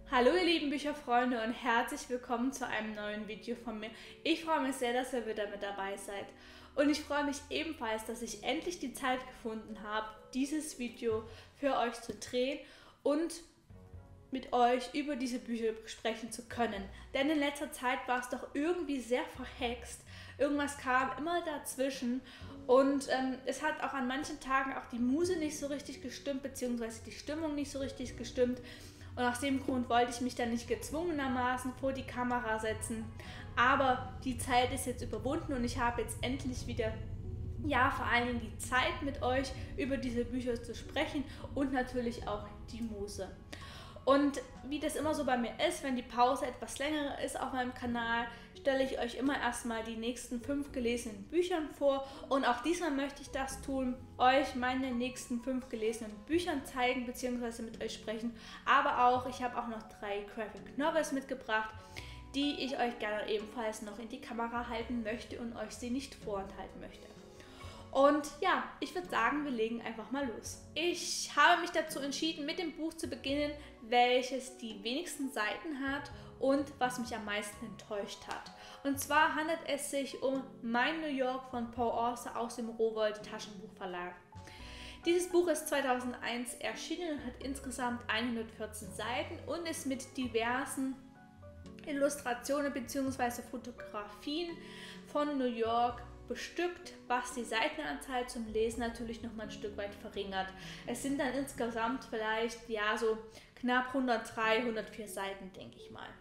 Hallo ihr lieben Bücherfreunde und herzlich willkommen zu einem neuen Video von mir. Ich freue mich sehr, dass ihr wieder mit dabei seid. Und ich freue mich ebenfalls, dass ich endlich die Zeit gefunden habe, dieses Video für euch zu drehen und mit euch über diese Bücher sprechen zu können. Denn in letzter Zeit war es doch irgendwie sehr verhext. Irgendwas kam immer dazwischen und es hat auch an manchen Tagen auch die Muse nicht so richtig gestimmt, beziehungsweise die Stimmung nicht so richtig gestimmt. Und aus dem Grund wollte ich mich dann nicht gezwungenermaßen vor die Kamera setzen. Aber die Zeit ist jetzt überwunden und ich habe jetzt endlich wieder, ja, vor allen Dingen die Zeit mit euch über diese Bücher zu sprechen und natürlich auch die Muse. Und wie das immer so bei mir ist, wenn die Pause etwas länger ist auf meinem Kanal, stelle ich euch immer erstmal die nächsten 5 gelesenen Büchern vor. Und auch diesmal möchte ich das tun, euch meine nächsten 5 gelesenen Büchern zeigen bzw. mit euch sprechen. Aber auch, ich habe auch noch 3 Graphic Novels mitgebracht, die ich euch gerne ebenfalls noch in die Kamera halten möchte und euch sie nicht vorenthalten möchte. Und ja, ich würde sagen, wir legen einfach mal los. Ich habe mich dazu entschieden, mit dem Buch zu beginnen, welches die wenigsten Seiten hat und was mich am meisten enttäuscht hat. Und zwar handelt es sich um Mein New York von Paul Auster aus dem Rowohlt Taschenbuchverlag. Dieses Buch ist 2001 erschienen und hat insgesamt 114 Seiten und ist mit diversen Illustrationen bzw. Fotografien von New York bestückt, was die Seitenanzahl zum Lesen natürlich noch mal ein Stück weit verringert. Es sind dann insgesamt vielleicht ja so knapp 103, 104 Seiten, denke ich mal.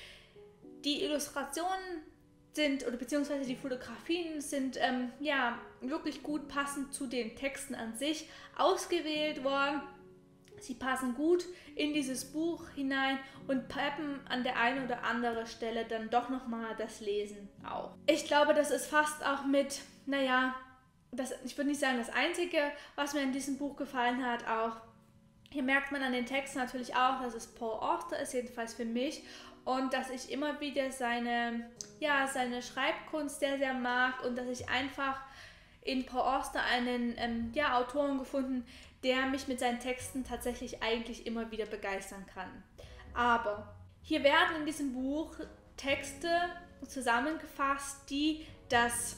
Die Illustrationen sind, oder beziehungsweise die Fotografien sind ja wirklich gut passend zu den Texten an sich ausgewählt worden. Sie passen gut in dieses Buch hinein und peppen an der einen oder anderen Stelle dann doch nochmal das Lesen auf. Ich glaube, das ist fast auch mit, naja, ich würde nicht sagen das Einzige, was mir in diesem Buch gefallen hat. Auch hier merkt man an den Texten natürlich auch, dass es Paul Auster ist, jedenfalls für mich. Und dass ich immer wieder seine Schreibkunst sehr, sehr mag und dass ich einfach in Paul Auster einen Autoren gefunden, der mich mit seinen Texten tatsächlich eigentlich immer wieder begeistern kann. Aber hier werden in diesem Buch Texte zusammengefasst, die das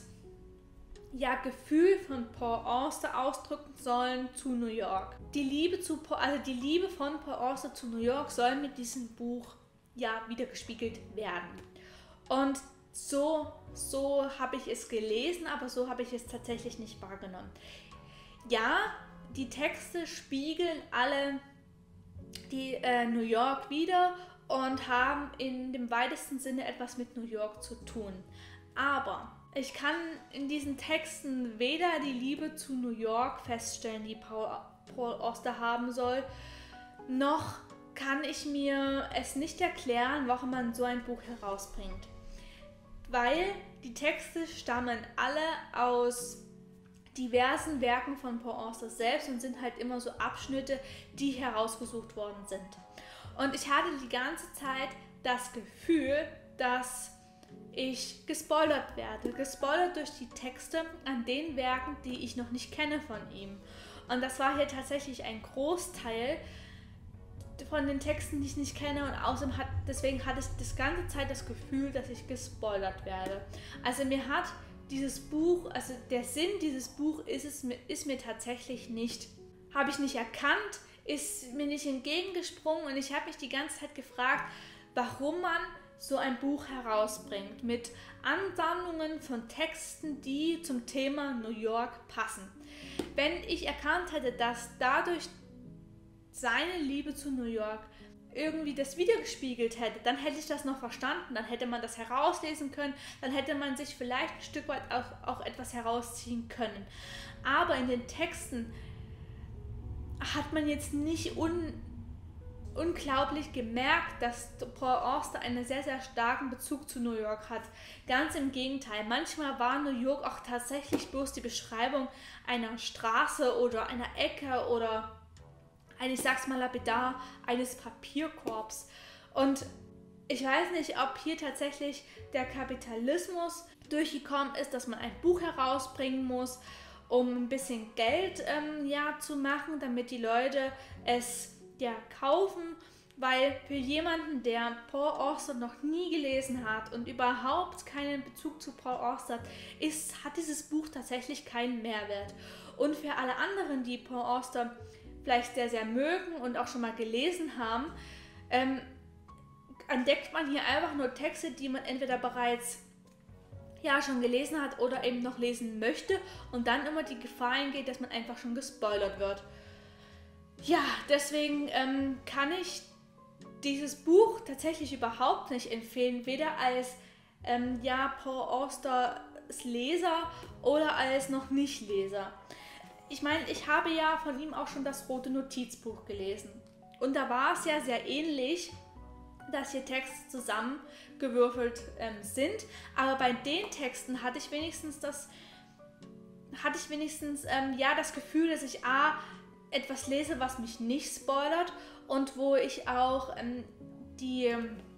Gefühl von Paul Auster ausdrücken sollen zu New York. Die Liebe von Paul Auster zu New York soll mit diesem Buch wiedergespiegelt werden. Und so habe ich es gelesen, aber so habe ich es tatsächlich nicht wahrgenommen. Ja, die Texte spiegeln alle die New York wider und haben in dem weitesten Sinne etwas mit New York zu tun. Aber ich kann in diesen Texten weder die Liebe zu New York feststellen, die Paul Auster haben soll, noch kann ich mir es nicht erklären, warum man so ein Buch herausbringt. Weil die Texte stammen alle aus diversen Werken von Paul Auster selbst und sind halt immer so Abschnitte, die herausgesucht worden sind. Und ich hatte die ganze Zeit das Gefühl, dass ich gespoilert werde. Gespoilert durch die Texte an den Werken, die ich noch nicht kenne von ihm. Und das war hier tatsächlich ein Großteil von den Texten, die ich nicht kenne, und außerdem deswegen hatte ich das ganze Zeit das Gefühl, dass ich gespoilert werde. Also mir hat dieses Buch, also der Sinn dieses Buch ist mir tatsächlich nicht, habe ich nicht erkannt, ist mir nicht entgegengesprungen und ich habe mich die ganze Zeit gefragt, warum man so ein Buch herausbringt mit Ansammlungen von Texten, die zum Thema New York passen. Wenn ich erkannt hätte, dass dadurch seine Liebe zu New York irgendwie das wiedergespiegelt hätte, dann hätte ich das noch verstanden, dann hätte man das herauslesen können, dann hätte man sich vielleicht ein Stück weit auch etwas herausziehen können. Aber in den Texten hat man jetzt nicht unglaublich gemerkt, dass Paul Auster einen sehr, sehr starken Bezug zu New York hat. Ganz im Gegenteil, manchmal war New York auch tatsächlich bloß die Beschreibung einer Straße oder einer Ecke oder ich sag's mal lapidar, eines Papierkorbs. Und ich weiß nicht, ob hier tatsächlich der Kapitalismus durchgekommen ist, dass man ein Buch herausbringen muss, um ein bisschen Geld zu machen, damit die Leute es kaufen weil für jemanden, der Paul Auster noch nie gelesen hat und überhaupt keinen Bezug zu Paul Auster hat, hat dieses Buch tatsächlich keinen Mehrwert. Und für alle anderen, die Paul Auster vielleicht sehr, sehr mögen und auch schon mal gelesen haben, entdeckt man hier einfach nur Texte, die man entweder bereits schon gelesen hat oder eben noch lesen möchte und dann immer die Gefahr eingeht, dass man einfach schon gespoilert wird. Ja, deswegen kann ich dieses Buch tatsächlich überhaupt nicht empfehlen, weder als Paul Austers Leser oder als noch nicht Leser. Ich meine, ich habe ja von ihm auch schon das Rote Notizbuch gelesen und da war es ja sehr ähnlich, dass hier Texte zusammengewürfelt sind, aber bei den Texten hatte ich wenigstens das Gefühl, dass ich etwas lese, was mich nicht spoilert und wo ich auch die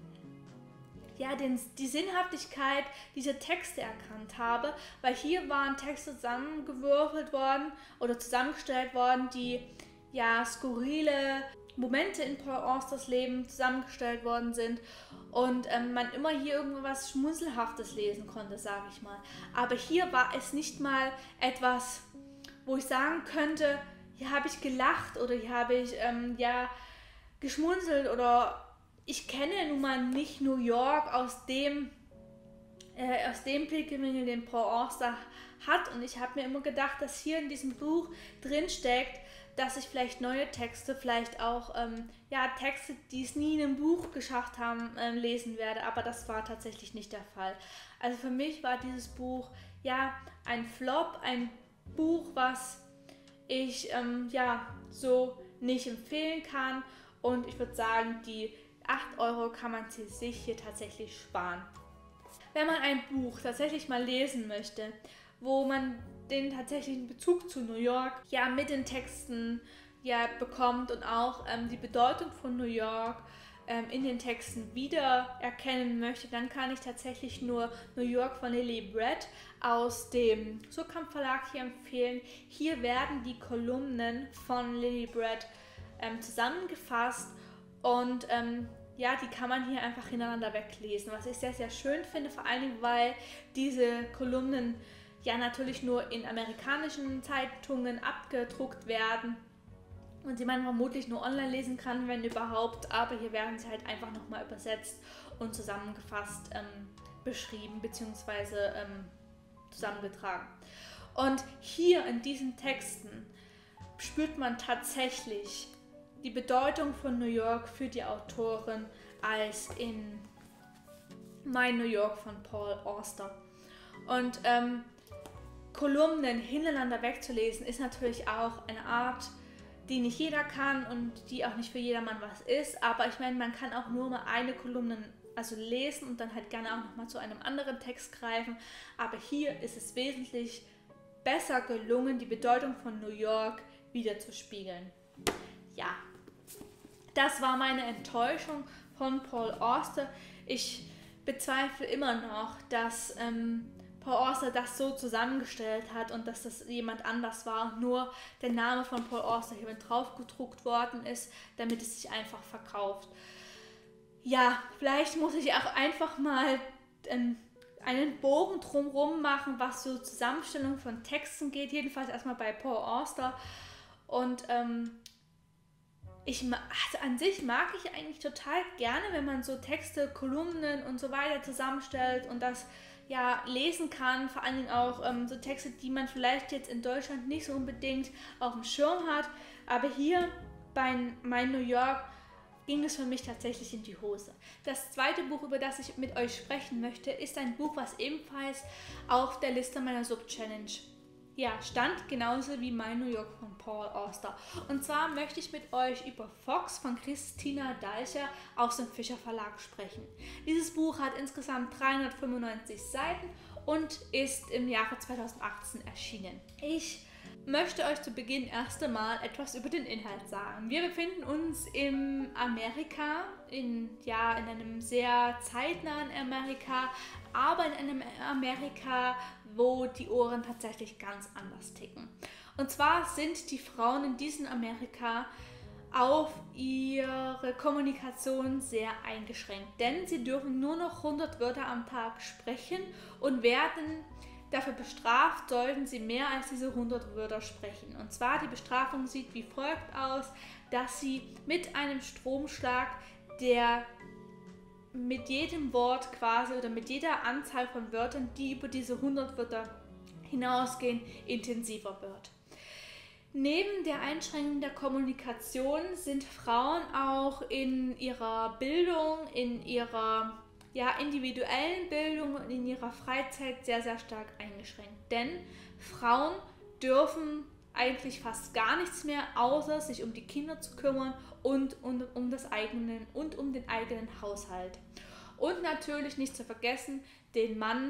Sinnhaftigkeit dieser Texte erkannt habe, weil hier waren Texte zusammengewürfelt worden oder zusammengestellt worden, die skurrile Momente in Paul Austers Leben zusammengestellt worden sind und man immer hier irgendwas Schmunzelhaftes lesen konnte, sage ich mal. Aber hier war es nicht mal etwas, wo ich sagen könnte, hier habe ich gelacht oder hier habe ich geschmunzelt oder ich kenne nun mal nicht New York aus dem Blickwinkel, den Paul Auster hat und ich habe mir immer gedacht, dass hier in diesem Buch drin steckt, dass ich vielleicht neue Texte, vielleicht auch Texte, die es nie in einem Buch geschafft haben, lesen werde, aber das war tatsächlich nicht der Fall. Also für mich war dieses Buch ein Flop, ein Buch, was ich so nicht empfehlen kann und ich würde sagen, die 8 Euro kann man sich hier tatsächlich sparen. Wenn man ein Buch tatsächlich mal lesen möchte, wo man den tatsächlichen Bezug zu New York mit den Texten bekommt und auch die Bedeutung von New York in den Texten wiedererkennen möchte, dann kann ich tatsächlich nur New York von Lily Brett aus dem Suhrkamp Verlag hier empfehlen. Hier werden die Kolumnen von Lily Brett zusammengefasst und die kann man hier einfach hintereinander weglesen, was ich sehr, sehr schön finde, vor allen Dingen, weil diese Kolumnen natürlich nur in amerikanischen Zeitungen abgedruckt werden und die man vermutlich nur online lesen kann, wenn überhaupt, aber hier werden sie halt einfach nochmal übersetzt und zusammengefasst beschrieben bzw. Zusammengetragen. Und hier in diesen Texten spürt man tatsächlich die Bedeutung von New York für die Autorin als in Mein New York von Paul Auster. Und Kolumnen hintereinander wegzulesen ist natürlich auch eine Art, die nicht jeder kann und die auch nicht für jedermann was ist, aber ich meine, man kann auch nur mal eine Kolumne lesen und dann halt gerne auch nochmal zu einem anderen Text greifen, aber hier ist es wesentlich besser gelungen, die Bedeutung von New York wiederzuspiegeln. Ja, das war meine Enttäuschung von Paul Auster. Ich bezweifle immer noch, dass Paul Auster das so zusammengestellt hat und dass das jemand anders war und nur der Name von Paul Auster hier mit drauf gedruckt worden ist, damit es sich einfach verkauft. Ja, vielleicht muss ich auch einfach mal einen Bogen drumherum machen, was so Zusammenstellung von Texten geht, jedenfalls erstmal bei Paul Auster. Und an sich mag ich eigentlich total gerne, wenn man so Texte, Kolumnen und so weiter zusammenstellt und das lesen kann, vor allen Dingen auch so Texte, die man vielleicht jetzt in Deutschland nicht so unbedingt auf dem Schirm hat, aber hier bei Mein New York ging es für mich tatsächlich in die Hose. Das zweite Buch, über das ich mit euch sprechen möchte, ist ein Buch, was ebenfalls auf der Liste meiner Sub-Challenge stand, genauso wie Mein New York von Paul Auster. Und zwar möchte ich mit euch über Fox von Christina Dalcher aus dem Fischer Verlag sprechen. Dieses Buch hat insgesamt 395 Seiten und ist im Jahre 2018 erschienen. Ich möchte euch zu Beginn erst einmal etwas über den Inhalt sagen. Wir befinden uns in Amerika, in einem sehr zeitnahen Amerika, aber in einem Amerika, wo die Ohren tatsächlich ganz anders ticken. Und zwar sind die Frauen in diesem Amerika auf ihre Kommunikation sehr eingeschränkt, denn sie dürfen nur noch 100 Wörter am Tag sprechen und werden dafür bestraft, sollten sie mehr als diese 100 Wörter sprechen. Und zwar die Bestrafung sieht wie folgt aus, dass sie mit einem Stromschlag, der mit jedem Wort quasi oder mit jeder Anzahl von Wörtern, die über diese 100 Wörter hinausgehen, intensiver wird. Neben der Einschränkung der Kommunikation sind Frauen auch in ihrer Bildung, in ihrer individuellen Bildung und in ihrer Freizeit sehr, sehr stark eingeschränkt. Denn Frauen dürfen eigentlich fast gar nichts mehr, außer sich um die Kinder zu kümmern und um den eigenen Haushalt. Und natürlich nicht zu vergessen, den Mann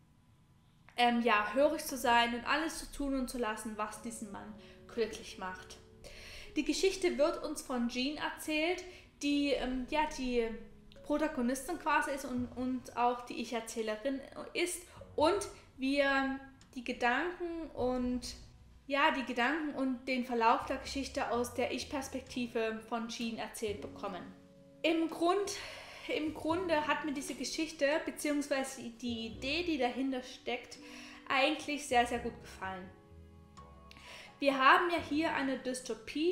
hörig zu sein und alles zu tun und zu lassen, was diesen Mann glücklich macht. Die Geschichte wird uns von Jean erzählt, die die Protagonistin quasi ist und auch die Ich-Erzählerin ist, und wir die Gedanken und den Verlauf der Geschichte aus der Ich-Perspektive von Jean erzählt bekommen. Im Grunde hat mir diese Geschichte bzw. die Idee, die dahinter steckt, eigentlich sehr, sehr gut gefallen. Wir haben ja hier eine Dystopie,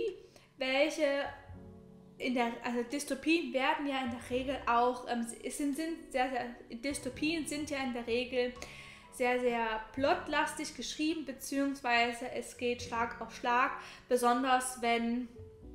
Dystopien werden ja in der Regel auch, Dystopien sind ja in der Regel sehr, sehr plotlastig geschrieben, beziehungsweise es geht Schlag auf Schlag, besonders wenn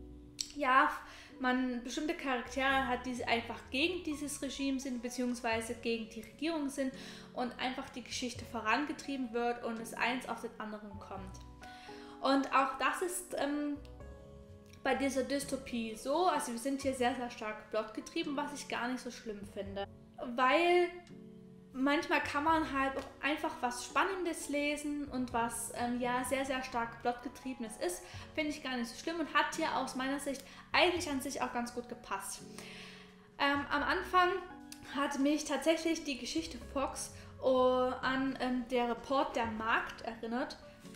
man bestimmte Charaktere hat, die einfach gegen dieses Regime sind, beziehungsweise gegen die Regierung sind und einfach die Geschichte vorangetrieben wird und es eins auf den anderen kommt. Und auch das ist bei dieser Dystopie so, also wir sind hier sehr, sehr stark plotgetrieben, was ich gar nicht so schlimm finde. Weil manchmal kann man halt auch einfach was Spannendes lesen und was sehr, sehr stark plotgetriebenes ist, finde ich gar nicht so schlimm und hat hier aus meiner Sicht eigentlich an sich auch ganz gut gepasst. Am Anfang hat mich tatsächlich die Geschichte Fox an der Report der Markt erinnert.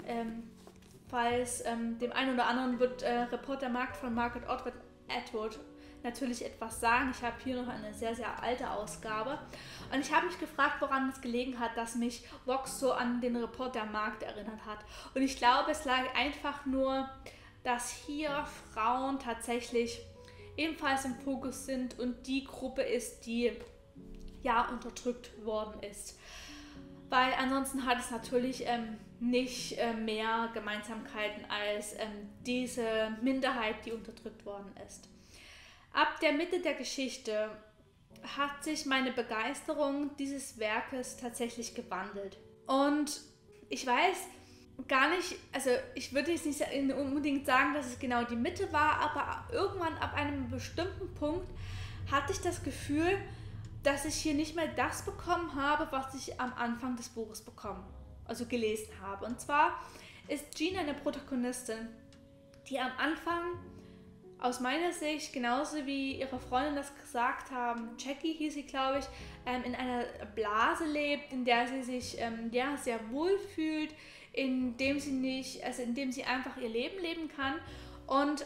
Falls dem einen oder anderen wird Report der Markt von Margaret Atwood natürlich etwas sagen. Ich habe hier noch eine sehr, sehr alte Ausgabe. Und ich habe mich gefragt, woran es gelegen hat, dass mich Vox so an den Report der Markt erinnert hat. Und ich glaube, es lag einfach nur, dass hier Frauen tatsächlich ebenfalls im Fokus sind und die Gruppe ist, die unterdrückt worden ist. Weil ansonsten hat es natürlich nicht mehr Gemeinsamkeiten als diese Minderheit, die unterdrückt worden ist. Ab der Mitte der Geschichte hat sich meine Begeisterung dieses Werkes tatsächlich gewandelt. Und ich weiß gar nicht, also ich würde jetzt nicht unbedingt sagen, dass es genau die Mitte war, aber irgendwann ab einem bestimmten Punkt hatte ich das Gefühl, dass ich hier nicht mehr das bekommen habe, was ich am Anfang des Buches gelesen habe. Und zwar ist Jean eine Protagonistin, die am Anfang aus meiner Sicht, genauso wie ihre Freundin das gesagt haben, Jackie hieß sie, glaube ich, in einer Blase lebt, in der sie sich sehr wohl fühlt, indem sie einfach ihr Leben leben kann und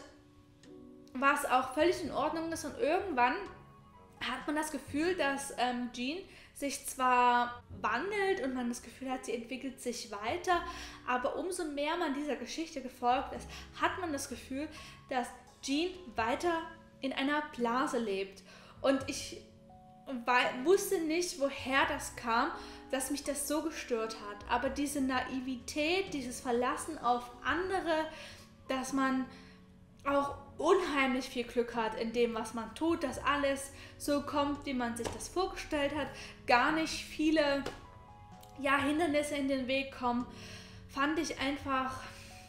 was auch völlig in Ordnung ist. Und irgendwann hat man das Gefühl, dass Jean sich zwar wandelt und man das Gefühl hat, sie entwickelt sich weiter, aber umso mehr man dieser Geschichte gefolgt ist, hat man das Gefühl, dass Jean weiter in einer Blase lebt. Und ich wusste nicht, woher das kam, dass mich das so gestört hat. Aber diese Naivität, dieses Verlassen auf andere, dass man auch unheimlich viel Glück hat in dem, was man tut, dass alles so kommt, wie man sich das vorgestellt hat, gar nicht viele Hindernisse in den Weg kommen, fand ich einfach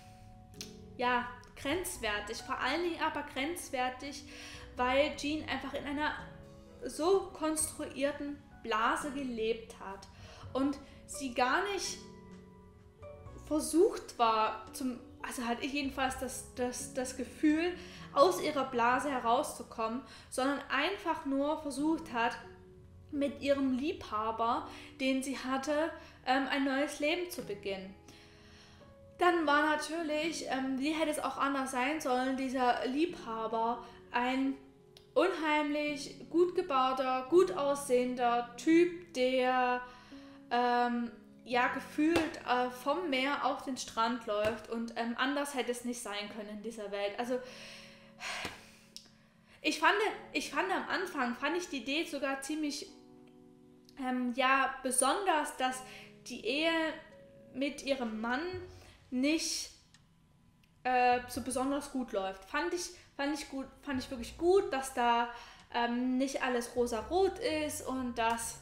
grenzwertig, vor allen Dingen aber grenzwertig, weil Jean einfach in einer so konstruierten Blase gelebt hat und sie gar nicht versucht war, also hatte ich jedenfalls das Gefühl, aus ihrer Blase herauszukommen, sondern einfach nur versucht hat, mit ihrem Liebhaber, den sie hatte, ein neues Leben zu beginnen. Dann war natürlich, wie hätte es auch anders sein sollen, dieser Liebhaber ein unheimlich gut gebauter, gut aussehender Typ, der ja gefühlt vom Meer auf den Strand läuft und anders hätte es nicht sein können in dieser Welt. Also ich fand am Anfang, fand ich die Idee sogar ziemlich ja, besonders, dass die Ehe mit ihrem Mann nicht so besonders gut läuft. Fand ich wirklich gut, dass da nicht alles rosa-rot ist und dass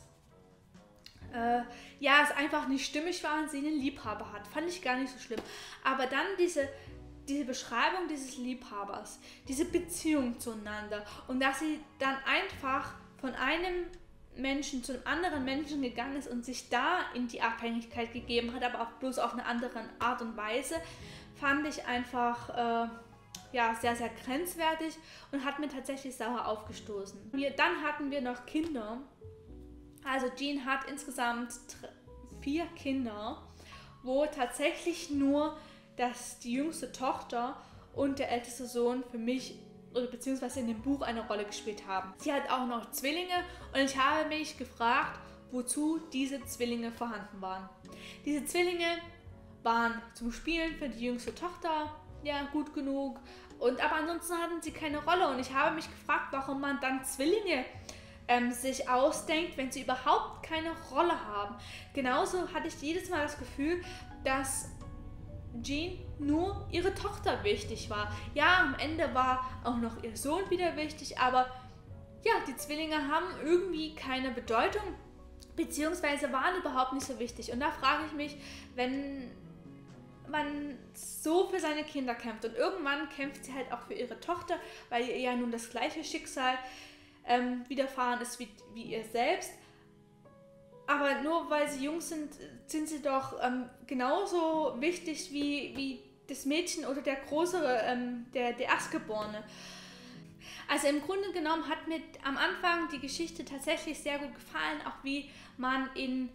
ja, es einfach nicht stimmig war und sie einen Liebhaber hat. Fand ich gar nicht so schlimm. Aber dann diese Beschreibung dieses Liebhabers, diese Beziehung zueinander und dass sie dann einfach von einem Menschen zu einem anderen Menschen gegangen ist und sich da in die Abhängigkeit gegeben hat, aber auch bloß auf eine andere Art und Weise, fand ich einfach ja, sehr, sehr grenzwertig und hat mir tatsächlich sauer aufgestoßen. Dann hatten wir noch Kinder. Also Jean hat insgesamt 4 Kinder, wo tatsächlich nur die jüngste Tochter und der älteste Sohn für mich oder beziehungsweise in dem Buch eine Rolle gespielt haben. Sie hat auch noch Zwillinge und ich habe mich gefragt, wozu diese Zwillinge vorhanden waren. Diese Zwillinge waren zum Spielen für die jüngste Tochter ja gut genug, aber ansonsten hatten sie keine Rolle und ich habe mich gefragt, warum man dann Zwillinge sich ausdenkt, wenn sie überhaupt keine Rolle haben. Genauso hatte ich jedes Mal das Gefühl, dass Jean nur ihre Tochter wichtig war. Ja, am Ende war auch noch ihr Sohn wieder wichtig, aber ja, die Zwillinge haben irgendwie keine Bedeutung, beziehungsweise waren überhaupt nicht so wichtig. Und da frage ich mich, wenn man so für seine Kinder kämpft und irgendwann kämpft sie halt auch für ihre Tochter, weil ihr ja nun das gleiche Schicksal widerfahren ist wie ihr selbst. Aber nur weil sie jung sind, sind sie doch genauso wichtig wie das Mädchen oder der Größere, der Erstgeborene. Also im Grunde genommen hat mir am Anfang die Geschichte tatsächlich sehr gut gefallen, auch wie man wie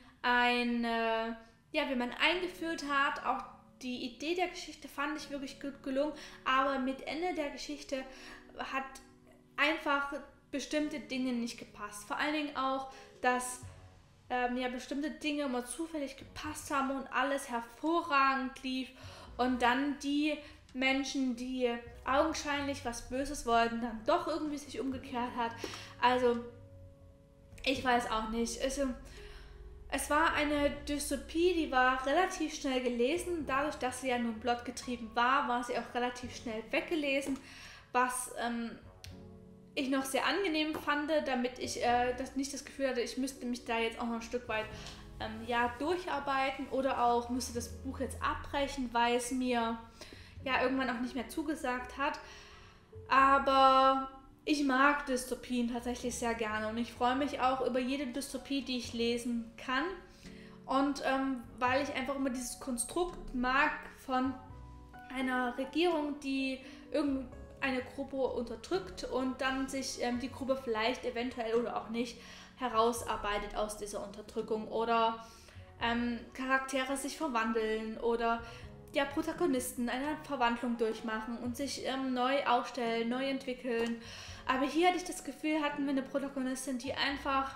man eingeführt hat, auch die Idee der Geschichte fand ich wirklich gut gelungen, aber mit Ende der Geschichte hat einfach bestimmte Dinge nicht gepasst. Vor allen Dingen auch, dass bestimmte Dinge immer zufällig gepasst haben und alles hervorragend lief und dann die Menschen, die augenscheinlich was Böses wollten, dann doch irgendwie sich umgekehrt hat. Also, ich weiß auch nicht. Also, es war eine Dystopie, die war relativ schnell gelesen. Dadurch, dass sie ja nun plotgetrieben war sie auch relativ schnell weggelesen, was ich noch sehr angenehm fand, damit ich nicht das Gefühl hatte, ich müsste mich da jetzt auch noch ein Stück weit durcharbeiten oder auch müsste das Buch jetzt abbrechen, weil es mir ja irgendwann auch nicht mehr zugesagt hat. Aber ich mag Dystopien tatsächlich sehr gerne und ich freue mich auch über jede Dystopie, die ich lesen kann. Und weil ich einfach immer dieses Konstrukt mag von einer Regierung, die irgendeine Gruppe unterdrückt und dann sich die Gruppe vielleicht eventuell oder auch nicht herausarbeitet aus dieser Unterdrückung oder Charaktere sich verwandeln oder ja, Protagonisten eine Verwandlung durchmachen und sich neu aufstellen, neu entwickeln. Aber hier hatte ich das Gefühl, hatten wir eine Protagonistin, die einfach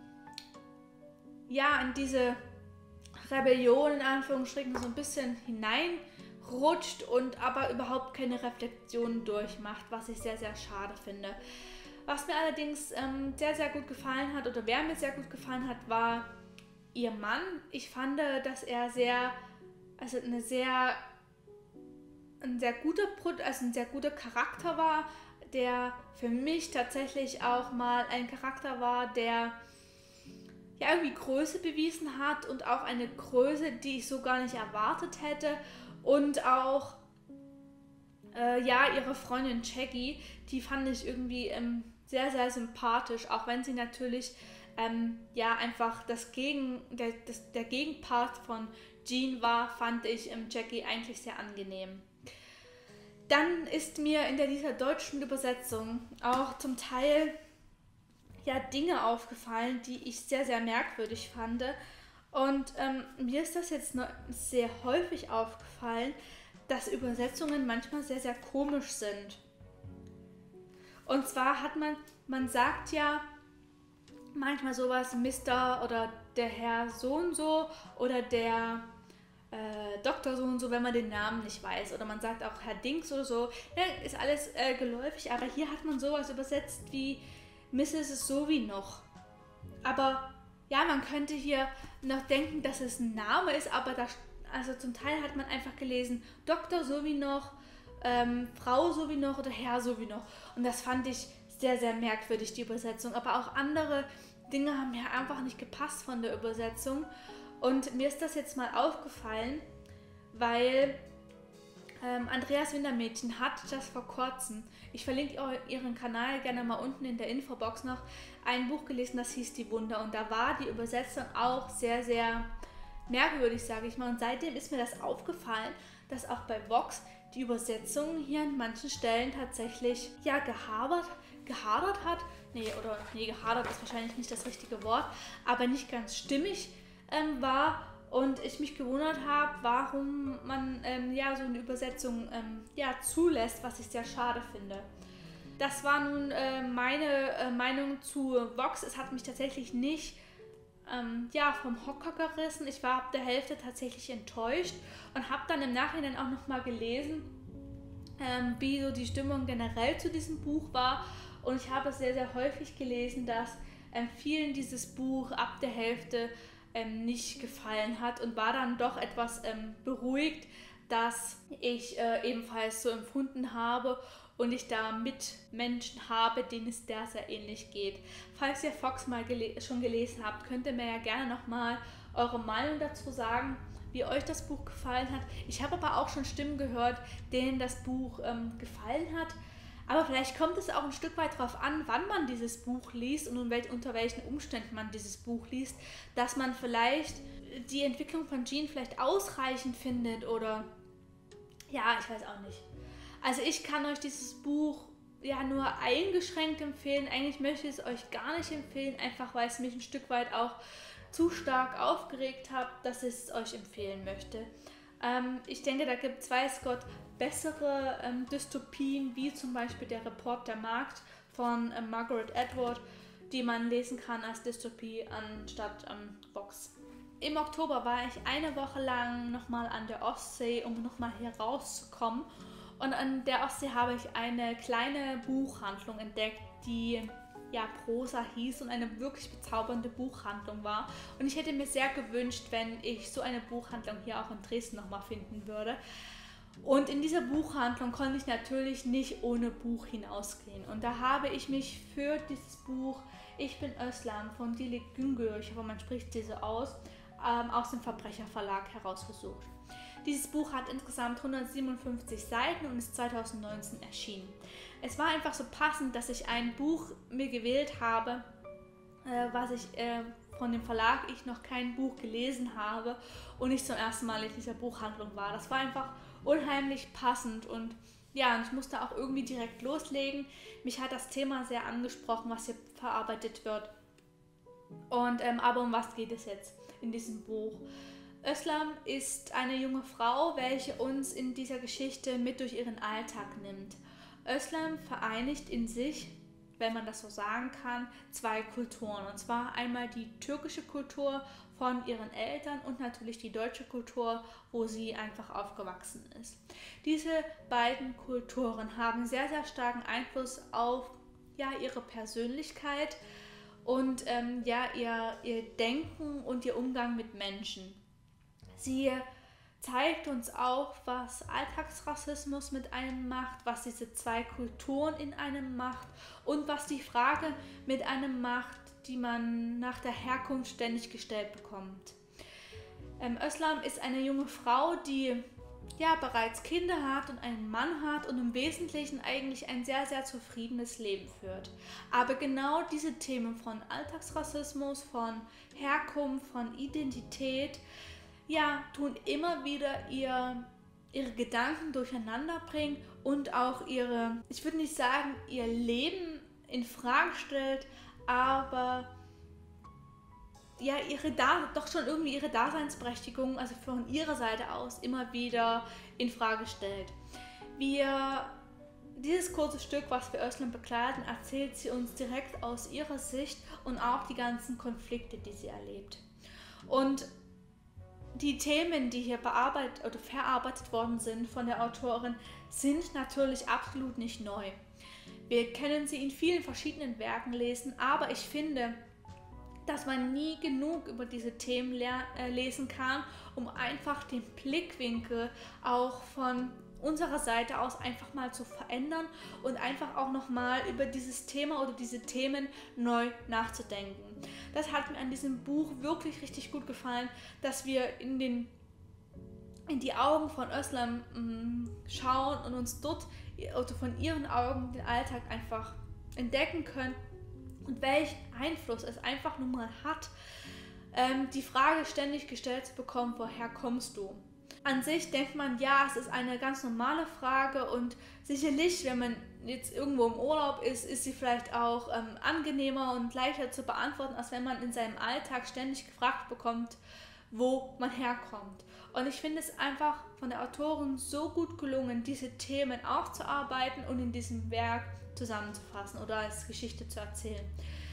ja in diese Rebellion in Anführungsstrichen so ein bisschen hineinrutscht und aber überhaupt keine Reflexion durchmacht, was ich sehr, sehr schade finde. Was mir allerdings sehr, sehr gut gefallen hat oder wer mir sehr gut gefallen hat, war ihr Mann. Ich fand, dass er ein sehr guter Charakter war, der für mich tatsächlich auch mal ein Charakter war, der ja irgendwie Größe bewiesen hat und auch eine Größe, die ich so gar nicht erwartet hätte und auch ihre Freundin Jackie, die fand ich irgendwie sehr, sehr sympathisch, auch wenn sie natürlich einfach der Gegenpart von Jean war, fand ich Jackie eigentlich sehr angenehm. Dann ist mir in dieser deutschen Übersetzung auch zum Teil Dinge aufgefallen, die ich sehr, sehr merkwürdig fand. Und mir ist das jetzt sehr häufig aufgefallen, dass Übersetzungen manchmal sehr, sehr komisch sind. Und zwar man sagt ja manchmal sowas, Mister oder der Herr so und so oder der Doktor so und so, wenn man den Namen nicht weiß. Oder man sagt auch Herr Dings oder so. Ja, ist alles geläufig, aber hier hat man sowas übersetzt wie Mrs. so wie noch. Aber ja, man könnte hier noch denken, dass es ein Name ist, aber also zum Teil hat man einfach gelesen, Doktor so wie noch, Frau so wie noch oder Herr so wie noch. Und das fand ich sehr, sehr merkwürdig, die Übersetzung. Aber auch andere Dinge haben mir einfach nicht gepasst von der Übersetzung. Und mir ist das jetzt mal aufgefallen, weil Andreas Wintermädchen hat das vor kurzem, ich verlinke ihren Kanal gerne mal unten in der Infobox noch, ein Buch gelesen, das hieß Die Wunder. Und da war die Übersetzung auch sehr, sehr merkwürdig, sage ich mal. Und seitdem ist mir das aufgefallen, dass auch bei Vox die Übersetzung hier an manchen Stellen tatsächlich ja gehadert hat. Gehadert ist wahrscheinlich nicht das richtige Wort, aber nicht ganz stimmig war. Und ich mich gewundert habe, warum man so eine Übersetzung zulässt, was ich sehr schade finde. Das war nun meine Meinung zu Vox. Es hat mich tatsächlich nicht vom Hocker gerissen. Ich war ab der Hälfte tatsächlich enttäuscht und habe dann im Nachhinein auch nochmal gelesen, wie so die Stimmung generell zu diesem Buch war. Und ich habe sehr, sehr häufig gelesen, dass vielen dieses Buch ab der Hälfte nicht gefallen hat und war dann doch etwas beruhigt, dass ich ebenfalls so empfunden habe und ich da Mitmenschen habe, denen es da sehr ähnlich geht. Falls ihr Vox mal schon gelesen habt, könnt ihr mir ja gerne nochmal eure Meinung dazu sagen, wie euch das Buch gefallen hat. Ich habe aber auch schon Stimmen gehört, denen das Buch gefallen hat. Aber vielleicht kommt es auch ein Stück weit darauf an, wann man dieses Buch liest und unter welchen Umständen man dieses Buch liest, dass man vielleicht die Entwicklung von Jean vielleicht ausreichend findet oder ja, ich weiß auch nicht. Also ich kann euch dieses Buch ja nur eingeschränkt empfehlen. Eigentlich möchte ich es euch gar nicht empfehlen, einfach weil es mich ein Stück weit auch zu stark aufgeregt hat, dass ich es euch empfehlen möchte. Ich denke, da gibt es, weiß Gott, bessere Dystopien, wie zum Beispiel der Report der Markt von Margaret Atwood, die man lesen kann als Dystopie anstatt Vox. Im Oktober war ich eine Woche lang nochmal an der Ostsee, um nochmal hier rauszukommen. Und an der Ostsee habe ich eine kleine Buchhandlung entdeckt, die ja Prosa hieß und eine wirklich bezaubernde Buchhandlung war. Und ich hätte mir sehr gewünscht, wenn ich so eine Buchhandlung hier auch in Dresden nochmal finden würde. Und in dieser Buchhandlung konnte ich natürlich nicht ohne Buch hinausgehen. Und da habe ich mich für dieses Buch Ich bin Özlem von Dilek Güngör, ich hoffe, man spricht diese aus dem Verbrecherverlag herausgesucht. Dieses Buch hat insgesamt 157 Seiten und ist 2019 erschienen. Es war einfach so passend, dass ich ein Buch mir gewählt habe, was ich von dem Verlag noch kein Buch gelesen habe und ich zum ersten Mal in dieser Buchhandlung war. Das war einfach unheimlich passend und ja, und ich musste auch irgendwie direkt loslegen. Mich hat das Thema sehr angesprochen, was hier verarbeitet wird. Und aber um was geht es jetzt in diesem Buch? Özlem ist eine junge Frau, welche uns in dieser Geschichte mit durch ihren Alltag nimmt. Özlem vereinigt in sich, wenn man das so sagen kann, zwei Kulturen. Und zwar einmal die türkische Kultur von ihren Eltern und natürlich die deutsche Kultur, wo sie einfach aufgewachsen ist. Diese beiden Kulturen haben sehr, sehr starken Einfluss auf ihre Persönlichkeit und ihr Denken und ihr Umgang mit Menschen. Sie zeigt uns auch, was Alltagsrassismus mit einem macht, was diese zwei Kulturen in einem macht und was die Frage mit einem macht, die man nach der Herkunft ständig gestellt bekommt. Özlem ist eine junge Frau, die bereits Kinder hat und einen Mann hat und im Wesentlichen eigentlich ein sehr, sehr zufriedenes Leben führt. Aber genau diese Themen von Alltagsrassismus, von Herkunft, von Identität, tun immer wieder ihre Gedanken durcheinander bringen und auch ich würde nicht sagen, ihr Leben in Frage stellt, aber doch schon irgendwie ihre Daseinsberechtigung, also von ihrer Seite aus, immer wieder in Frage stellt. Dieses kurze Stück, was wir Özlem begleiten, erzählt sie uns direkt aus ihrer Sicht und auch die ganzen Konflikte, die sie erlebt. Und die Themen, die hier bearbeitet oder verarbeitet worden sind von der Autorin, sind natürlich absolut nicht neu. Wir können sie in vielen verschiedenen Werken lesen, aber ich finde, dass man nie genug über diese Themen lesen kann, um einfach den Blickwinkel auch von unserer Seite aus einfach mal zu verändern und einfach auch nochmal über dieses Thema oder diese Themen neu nachzudenken. Das hat mir an diesem Buch wirklich richtig gut gefallen, dass wir in die Augen von Özlem schauen und uns dort oder von ihren Augen den Alltag einfach entdecken können und welchen Einfluss es einfach nun mal hat, die Frage ständig gestellt zu bekommen, woher kommst du? An sich denkt man, ja, es ist eine ganz normale Frage und sicherlich, wenn man jetzt irgendwo im Urlaub ist, ist sie vielleicht auch angenehmer und leichter zu beantworten, als wenn man in seinem Alltag ständig gefragt bekommt, wo man herkommt. Und ich finde es einfach von der Autorin so gut gelungen, diese Themen aufzuarbeiten und in diesem Werk zusammenzufassen oder als Geschichte zu erzählen.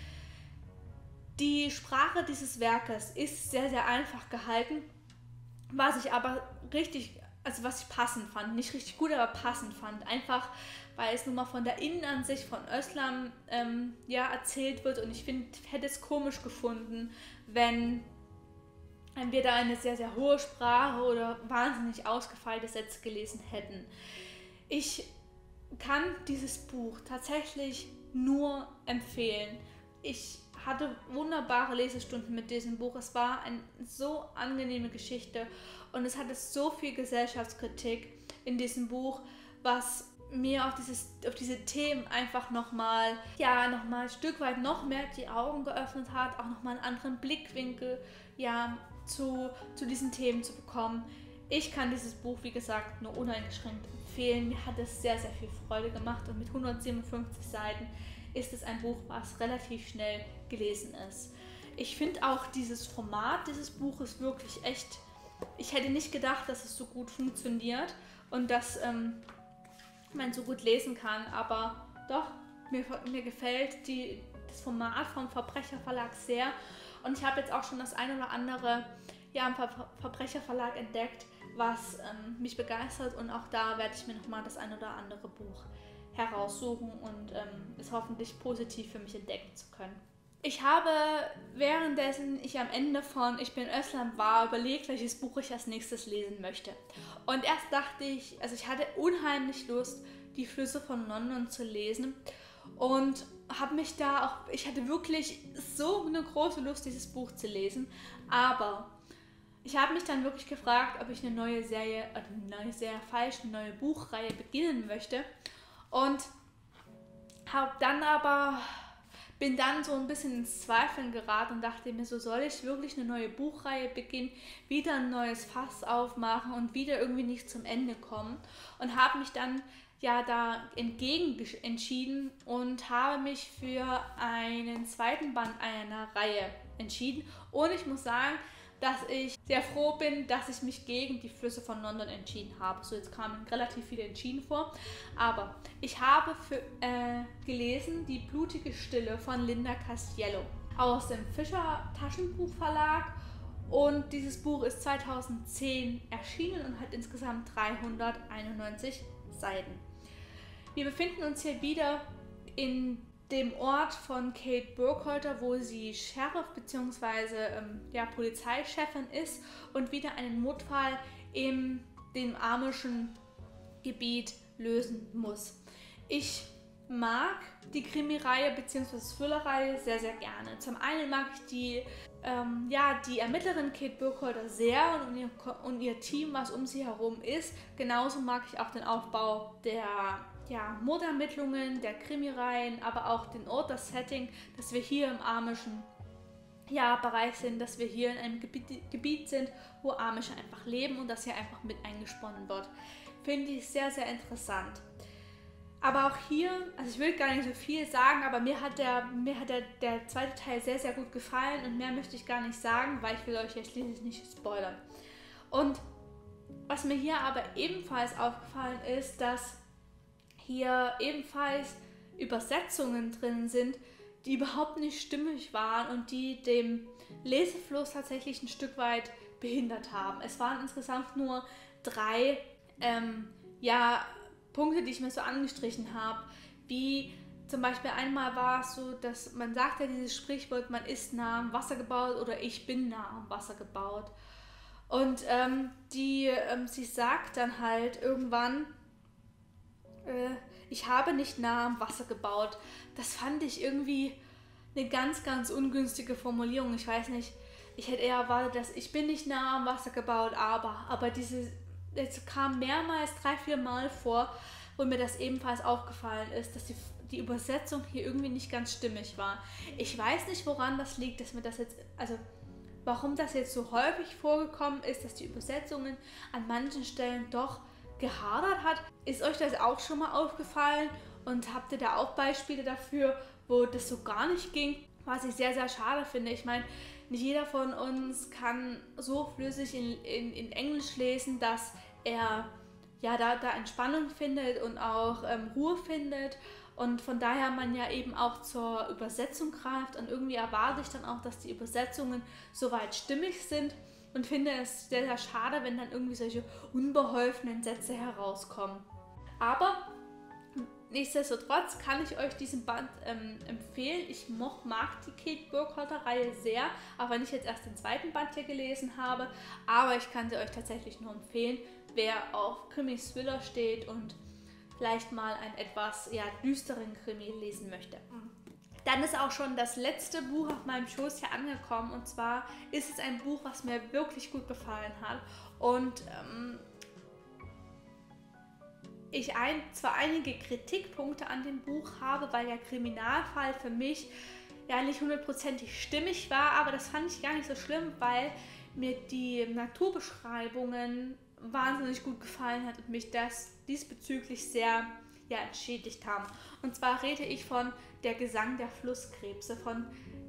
Die Sprache dieses Werkes ist sehr, sehr einfach gehalten, was ich aber was ich passend fand, nicht richtig gut, aber passend fand, einfach weil es nun mal von der Innenansicht von Özlem erzählt wird und ich hätte es komisch gefunden, wenn wir da eine sehr, sehr hohe Sprache oder wahnsinnig ausgefeilte Sätze gelesen hätten. Ich kann dieses Buch tatsächlich nur empfehlen. Ich hatte wunderbare Lesestunden mit diesem Buch. Es war eine so angenehme Geschichte und es hatte so viel Gesellschaftskritik in diesem Buch, was mir auf diese Themen einfach nochmal ein Stück weit noch mehr die Augen geöffnet hat, auch nochmal einen anderen Blickwinkel zu diesen Themen zu bekommen. Ich kann dieses Buch, wie gesagt, nur uneingeschränkt empfehlen. Mir hat es sehr, sehr viel Freude gemacht und mit 157 Seiten ist es ein Buch, was relativ schnell gelesen ist. Ich finde auch dieses Format dieses Buches wirklich echt, ich hätte nicht gedacht, dass es so gut funktioniert und dass man so gut lesen kann, aber doch, mir gefällt das Format vom Verbrecherverlag sehr und ich habe jetzt auch schon das ein oder andere im Verbrecherverlag entdeckt, was mich begeistert und auch da werde ich mir nochmal das ein oder andere Buch heraussuchen und es hoffentlich positiv für mich entdecken zu können. Ich habe währenddessen ich am Ende von Ich bin Özlem war überlegt, welches Buch ich als nächstes lesen möchte. Und erst dachte ich, also ich hatte unheimlich Lust, Die Flüsse von London zu lesen und ich hatte wirklich so eine große Lust, dieses Buch zu lesen, aber ich habe mich dann wirklich gefragt, ob ich eine neue Buchreihe beginnen möchte und bin dann so ein bisschen ins Zweifeln geraten und dachte mir, so soll ich wirklich eine neue Buchreihe beginnen, wieder ein neues Fass aufmachen und wieder irgendwie nicht zum Ende kommen und habe mich dann da entgegen entschieden und habe mich für einen zweiten Band einer Reihe entschieden und ich muss sagen, dass ich sehr froh bin, dass ich mich gegen Die Flüsse von London entschieden habe. So, jetzt kamen relativ viele entschieden vor, aber ich habe gelesen Die blutige Stille von Linda Castiello aus dem Fischer Taschenbuchverlag und dieses Buch ist 2010 erschienen und hat insgesamt 391 Seiten. Wir befinden uns hier wieder in dem Ort von Kate Burkholder, wo sie Sheriff bzw. Polizeichefin ist und wieder einen Notfall in dem amischen Gebiet lösen muss. Ich mag die Krimi-Reihe bzw. Thriller-Reihe sehr, sehr gerne. Zum einen mag ich die Ermittlerin Kate Burkholder sehr und ihr Team, was um sie herum ist. Genauso mag ich auch den Aufbau der Mordermittlungen, der Krimireihen, aber auch den Ort, das Setting, dass wir hier im amischen Bereich sind, dass wir hier in einem Gebiet sind, wo Amische einfach leben und das hier einfach mit eingesponnen wird. Finde ich sehr, sehr interessant. Aber auch hier, also ich will gar nicht so viel sagen, aber mir hat der zweite Teil sehr, sehr gut gefallen und mehr möchte ich gar nicht sagen, weil ich will euch ja schließlich nicht spoilern. Und was mir hier aber ebenfalls aufgefallen ist, dass hier ebenfalls Übersetzungen drin sind, die überhaupt nicht stimmig waren und die dem Lesefluss tatsächlich ein Stück weit behindert haben. Es waren insgesamt nur 3 Punkte, die ich mir so angestrichen habe, wie zum Beispiel einmal war es so, dass man sagt ja dieses Sprichwort, man ist nah am Wasser gebaut oder ich bin nah am Wasser gebaut. Und sie sagt dann halt irgendwann, ich habe nicht nah am Wasser gebaut. Das fand ich irgendwie eine ganz, ganz ungünstige Formulierung. Ich weiß nicht, ich hätte eher erwartet, dass ich bin nicht nah am Wasser gebaut, aber es kam mehrmals 3-4 Mal vor, wo mir das ebenfalls aufgefallen ist, dass die Übersetzung hier irgendwie nicht ganz stimmig war. Ich weiß nicht, woran das liegt, dass mir das jetzt, also warum das jetzt so häufig vorgekommen ist, dass die Übersetzungen an manchen Stellen doch gehadert hat. Ist euch das auch schon mal aufgefallen und habt ihr da auch Beispiele dafür, wo das so gar nicht ging? Was ich sehr, sehr schade finde. Ich meine, nicht jeder von uns kann so flüssig in Englisch lesen, dass er ja da Entspannung findet und auch Ruhe findet. Und von daher man ja eben auch zur Übersetzung greift und irgendwie erwarte ich dann auch, dass die Übersetzungen soweit stimmig sind und finde es sehr, sehr schade, wenn dann irgendwie solche unbeholfenen Sätze herauskommen. Aber nichtsdestotrotz kann ich euch diesen Band empfehlen. Ich mag die Kate Burkholder-Reihe sehr, auch wenn ich jetzt erst den 2. Band hier gelesen habe. Aber ich kann sie euch tatsächlich nur empfehlen, wer auf Krimi-Thriller steht und vielleicht mal einen etwas düsteren Krimi lesen möchte. Dann ist auch schon das letzte Buch auf meinem Schoß hier angekommen. Und zwar ist es ein Buch, was mir wirklich gut gefallen hat. Und ich zwar einige Kritikpunkte an dem Buch habe, weil der Kriminalfall für mich ja nicht 100% stimmig war, aber das fand ich gar nicht so schlimm, weil mir die Naturbeschreibungen wahnsinnig gut gefallen hat und mich das diesbezüglich sehr entschädigt haben. Und zwar rede ich von Der Gesang der Flusskrebse von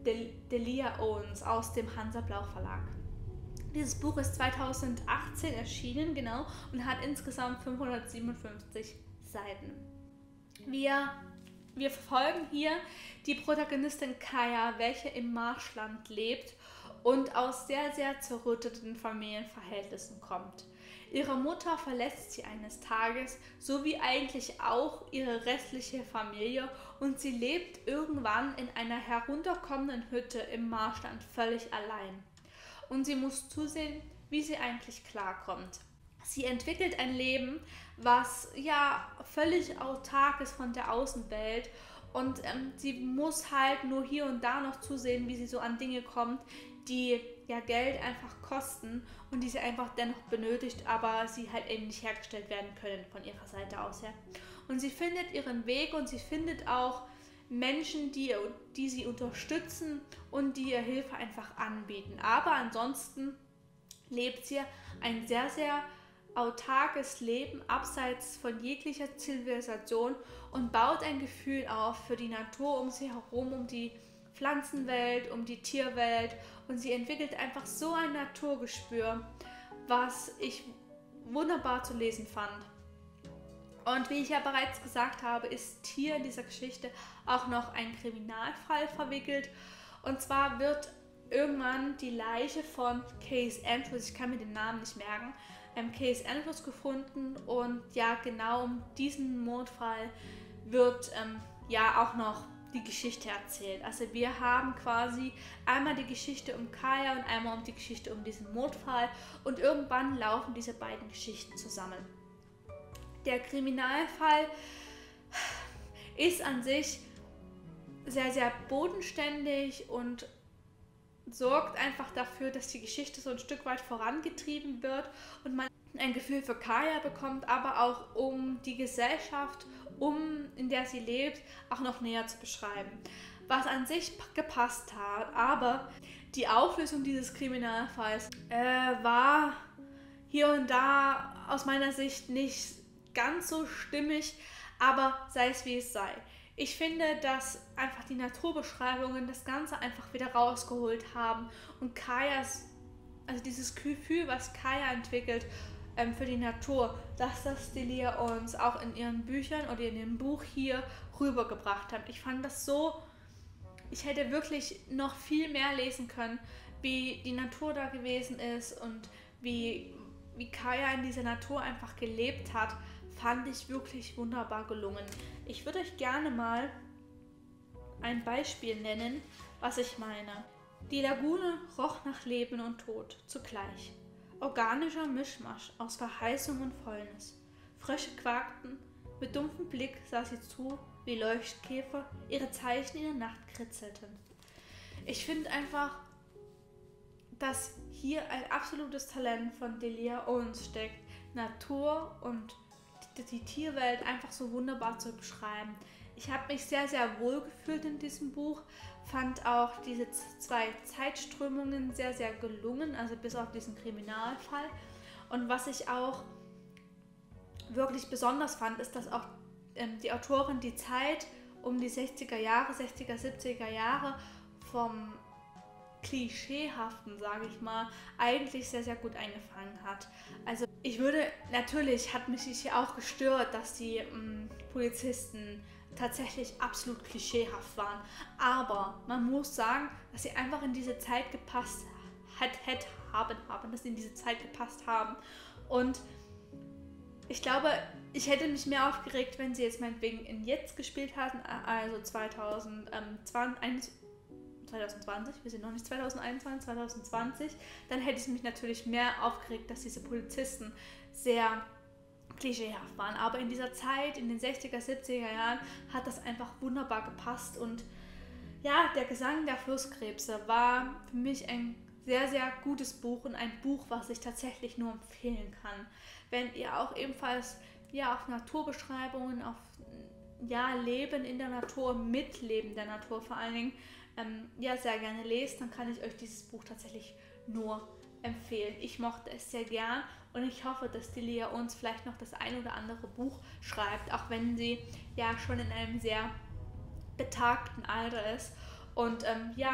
Delia Owens aus dem Hansa-Blau Verlag. Dieses Buch ist 2018 erschienen, genau, und hat insgesamt 557 Seiten. Wir verfolgen hier die Protagonistin Kaya, welche im Marschland lebt und aus sehr, sehr zerrütteten Familienverhältnissen kommt. Ihre Mutter verlässt sie eines Tages, so wie eigentlich auch ihre restliche Familie, und sie lebt irgendwann in einer herunterkommenden Hütte im Marschland völlig allein. Und sie muss zusehen, wie sie eigentlich klarkommt. Sie entwickelt ein Leben, was völlig autark ist von der Außenwelt, und sie muss halt nur hier und da noch zusehen, wie sie so an Dinge kommt, die Geld einfach kosten und die sie einfach dennoch benötigt, aber sie halt eben nicht hergestellt werden können von ihrer Seite aus her. Und sie findet ihren Weg und sie findet auch Menschen, die sie unterstützen und die ihr Hilfe einfach anbieten. Aber ansonsten lebt sie ein sehr, sehr autarkes Leben abseits von jeglicher Zivilisation und baut ein Gefühl auf für die Natur um sie herum, um die Pflanzenwelt, um die Tierwelt, und sie entwickelt einfach so ein Naturgespür, was ich wunderbar zu lesen fand. Und wie ich ja bereits gesagt habe, ist hier in dieser Geschichte auch noch ein Kriminalfall verwickelt. Und zwar wird irgendwann die Leiche von Case Andrews, ich kann mir den Namen nicht merken, Case Andrews gefunden, und genau um diesen Mordfall wird auch noch die Geschichte erzählt. Also wir haben quasi einmal die Geschichte um Kaya und einmal um die Geschichte um diesen Mordfall, und irgendwann laufen diese beiden Geschichten zusammen. Der Kriminalfall ist an sich sehr, sehr bodenständig und sorgt einfach dafür, dass die Geschichte so ein Stück weit vorangetrieben wird und man ein Gefühl für Kaya bekommt, aber auch um die Gesellschaft, in der sie lebt, auch noch näher zu beschreiben. Was an sich gepasst hat, aber die Auflösung dieses Kriminalfalls war hier und da aus meiner Sicht nicht ganz so stimmig, Aber sei es wie es sei. Ich finde, dass einfach die Naturbeschreibungen das Ganze einfach wieder rausgeholt haben und also dieses Gefühl, was Kaya entwickelt für die Natur, dass das Delia uns auch in ihren Büchern oder in dem Buch hier rübergebracht hat. Ich fand das so, ich hätte wirklich noch viel mehr lesen können, wie die Natur da gewesen ist und wie Kaya in dieser Natur einfach gelebt hat, fand ich wirklich wunderbar gelungen. Ich würde euch gerne mal ein Beispiel nennen, was ich meine. Die Lagune roch nach Leben und Tod zugleich. Organischer Mischmasch aus Verheißung und Fäulnis. Frösche quakten, mit dumpfem Blick sah sie zu, wie Leuchtkäfer ihre Zeichen in der Nacht kritzelten. Ich finde einfach, dass hier ein absolutes Talent von Delia Owens steckt, Natur und die Tierwelt einfach so wunderbar zu beschreiben. Ich habe mich sehr, sehr wohl gefühlt in diesem Buch, fand auch diese zwei Zeitströmungen sehr, sehr gelungen, also bis auf diesen Kriminalfall. Und was ich auch wirklich besonders fand, ist, dass auch die Autorin die Zeit um die 60er Jahre, 60er, 70er Jahre vom Klischeehaften, sage ich mal, eigentlich sehr, sehr gut eingefangen hat. Also natürlich hat mich hier auch gestört, dass die Polizisten tatsächlich absolut klischeehaft waren. Aber man muss sagen, dass sie einfach in diese Zeit gepasst dass sie in diese Zeit gepasst haben. Und ich glaube, ich hätte mich mehr aufgeregt, wenn sie jetzt meinetwegen in Jetzt gespielt hatten, also 2020, wir sind noch nicht 2021, 2020, dann hätte es mich natürlich mehr aufgeregt, dass diese Polizisten sehr klischeehaft waren. Aber in dieser Zeit, in den 60er, 70er Jahren, hat das einfach wunderbar gepasst. Und ja, der Gesang der Flusskrebse war für mich ein sehr, sehr gutes Buch und ein Buch, was ich tatsächlich nur empfehlen kann. Wenn ihr auch ebenfalls auf Naturbeschreibungen, auf Leben in der Natur, Mitleben der Natur vor allen Dingen, sehr gerne lest, dann kann ich euch dieses Buch tatsächlich nur empfehlen. Ich mochte es sehr gern und ich hoffe, dass Delia uns vielleicht noch das ein oder andere Buch schreibt, auch wenn sie ja schon in einem sehr betagten Alter ist. Und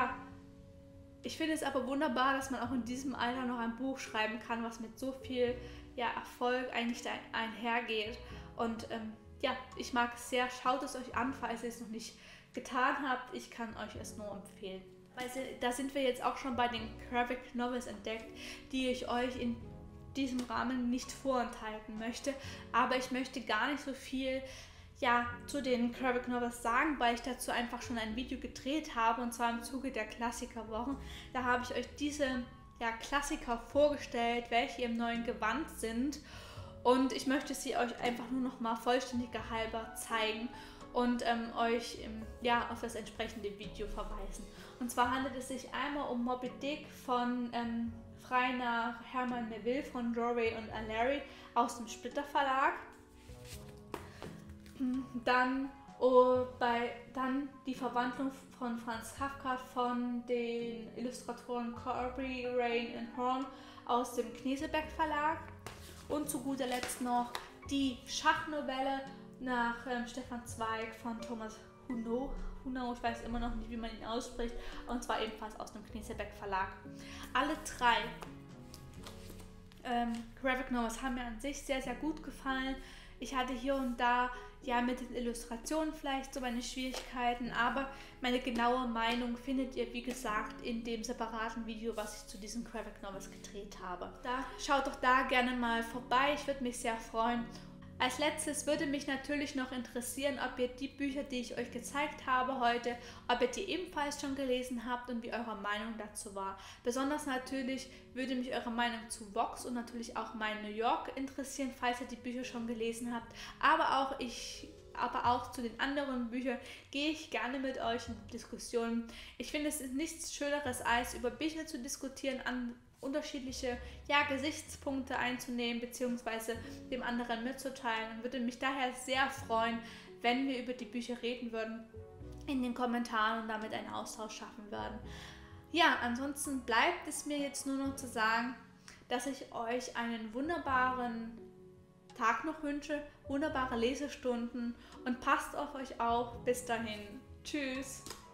ich finde es aber wunderbar, dass man auch in diesem Alter noch ein Buch schreiben kann, was mit so viel Erfolg eigentlich da einhergeht. Und ich mag es sehr. Schaut es euch an, falls ihr es noch nicht getan habt. Ich kann euch es nur empfehlen. Da sind wir jetzt auch schon bei den Graphic Novels entdeckt, die ich euch in diesem Rahmen nicht vorenthalten möchte. Aber ich möchte gar nicht so viel zu den Graphic Novels sagen, weil ich dazu einfach schon ein Video gedreht habe, und zwar im Zuge der Klassikerwochen. Da habe ich euch diese Klassiker vorgestellt, welche im neuen Gewand sind, und ich möchte sie euch einfach nur noch mal vollständiger halber zeigen und euch auf das entsprechende Video verweisen. Und zwar handelt es sich einmal um Moby Dick von frei nach Herman Melville von Rory und Allery aus dem Splitter Verlag. Dann die Verwandlung von Franz Kafka von den Illustratoren Corby, Rain und Horn aus dem Knesebeck Verlag. Und zu guter Letzt noch die Schachnovelle nach Stefan Zweig von Thomas Huneau, ich weiß immer noch nicht, wie man ihn ausspricht, und zwar ebenfalls aus dem Knesebeck Verlag. Alle drei Graphic Novels haben mir an sich sehr, sehr gut gefallen. Ich hatte hier und da mit den Illustrationen vielleicht so meine Schwierigkeiten, aber meine genaue Meinung findet ihr, wie gesagt, in dem separaten Video, was ich zu diesen Graphic Novels gedreht habe. Schaut doch da gerne mal vorbei, ich würde mich sehr freuen. Als letztes würde mich natürlich noch interessieren, ob ihr die Bücher, die ich euch gezeigt habe heute, ob ihr die ebenfalls schon gelesen habt und wie eure Meinung dazu war. Besonders natürlich würde mich eure Meinung zu Vox und natürlich auch mein New York interessieren, falls ihr die Bücher schon gelesen habt. Aber auch zu den anderen Büchern gehe ich gerne mit euch in Diskussionen. Ich finde, es ist nichts Schöneres, als über Bücher zu diskutieren, unterschiedliche Gesichtspunkte einzunehmen bzw. dem anderen mitzuteilen, und würde mich daher sehr freuen, wenn wir über die Bücher reden würden in den Kommentaren und damit einen Austausch schaffen würden. Ansonsten bleibt es mir jetzt nur noch zu sagen, dass ich euch einen wunderbaren Tag noch wünsche, wunderbare Lesestunden und passt auf euch auf. Bis dahin. Tschüss.